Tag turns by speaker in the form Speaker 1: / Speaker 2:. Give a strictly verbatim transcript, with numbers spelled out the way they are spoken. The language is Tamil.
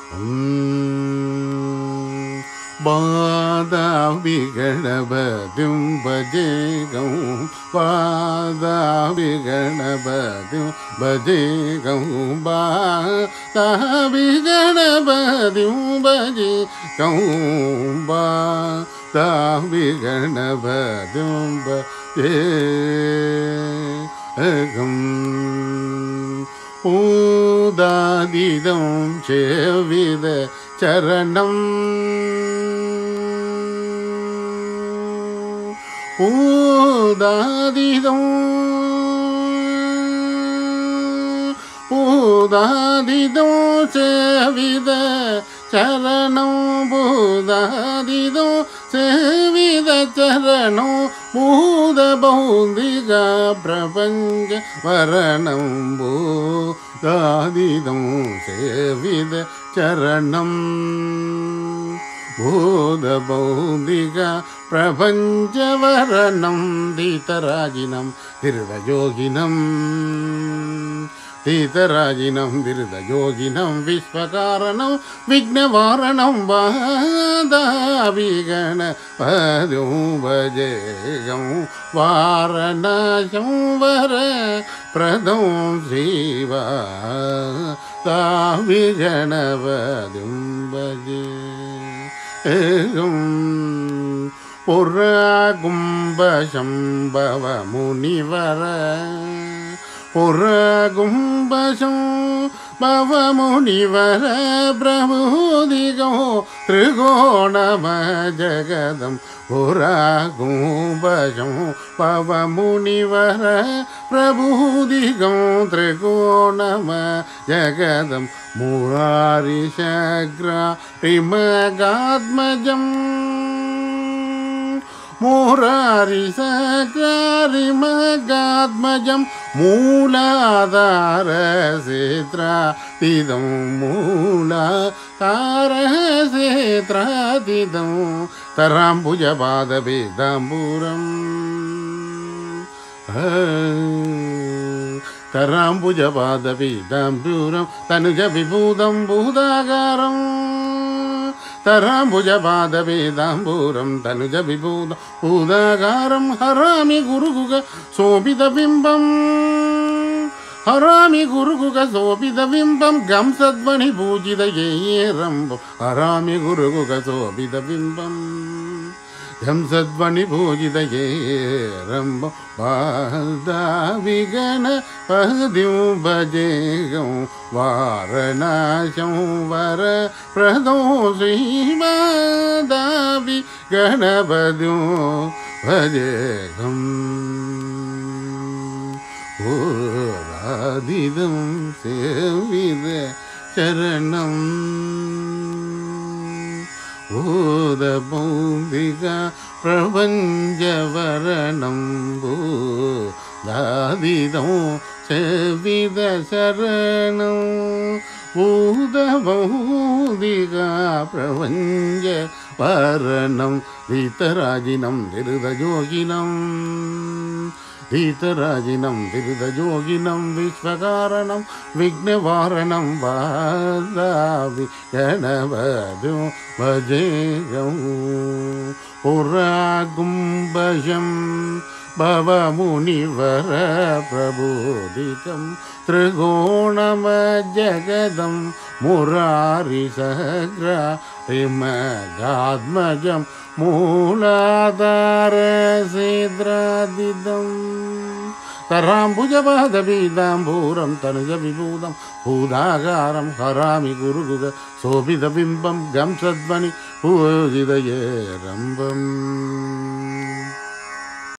Speaker 1: பாதாவி கணபதிம் பஜேகம் பாதாவி கணபதிம் பஜேகம் பாதாவி கணபதிம் பஜேகம் பாதாவி கணபதிம் பஜேகம் பூதாதிதம் சேவித சரணம் பூதாதிதம் பூதாதிதம் சேவித சரணம் பூதாதிதம் சேவித சரணம் பூத பௌந்திக பிரபஞ்ச வரணம் பூதாதிதம் சேவித சரணம் பூத பௌந்திக பிரபஞ்ச வரணம் தீதராஜினம் திருதயோகினம் தீதராஜினம் திருதயோகினம் விஸ்வகாரணம் விக்னவாரணம் வாதாவிகண பதும் பஜேகம் வாரணாசம் வர பிரதம் ஸ்ரீவா தாவிகணபதும் பஜே புற கும்பசம்பவ முனிவர புற கும்பசம்பவ முனிவர பிரபுதிகோ திரிகோணம ஜகதம் புற கும்பசம்பவ முனிவர பிரபுதிகம் திரிகோணம ஜகதம் முராரிஷக்ராரிமகாத்மஜம் முராரிஷக்ராரிமகாத்மஜம் மூலாதாரசேத்ராதிதம் மூலாதாரசேத்ராதிதம் தராம்புஜபாதவேதாம்பூரம் தராம்புஜபாதவேதாம்பூரம் தனுஜ விபூதம் பூதாகாரம் தராம்புஜபாதவேதாம்பூரம் தனுஜ விபூதம் பூதாகாரம் ஹராமி குருகுக சோபிதபிம்பம் ஹராமி குருகுக சோபிதபிம்பம் கம்சத்வனி பூஜித ஏரம்பம் ஹராமி குருகுக சோபிதபிம்பம் ஹம்சத்வனி பூஜித ஏரம்பம் பாதாவிகண பதிம் பஜேகம் வாரணாசம் வர பிரதோ ஸ்ரீமாதாவி கணபதிம் பஜேகம் பூராதிதம் சேவித சரணம் பூத பௌந்திக பிரபஞ்சவரணம் பூதாதிதம் சேவித சரணம் பூத பௌதிக பிரபஞ்ச வரணம் தீதராஜினம் திருதயோகினம் தீதராஜினம் திருதயோகினம் விஸ்வகாரணம் விக்னவாரணம் வாதாவி கணபதும் பஜேகம் புராகும்பஜம் பவமுனிவர பிரபோதிகம் திரிகோணம ஜகதம் முராரிஷக்ராரிமகாத்மஜம் மூலாதாரசேத்ராதிதம் தராம்புஜபாதபீதாம்பூரம் தனுஜ விபூதம் பூதாகாரம் ஹராமி குருகுக சோபிதபிம்பம் கம்சத்வனி பூஜிதயே ரம்பம்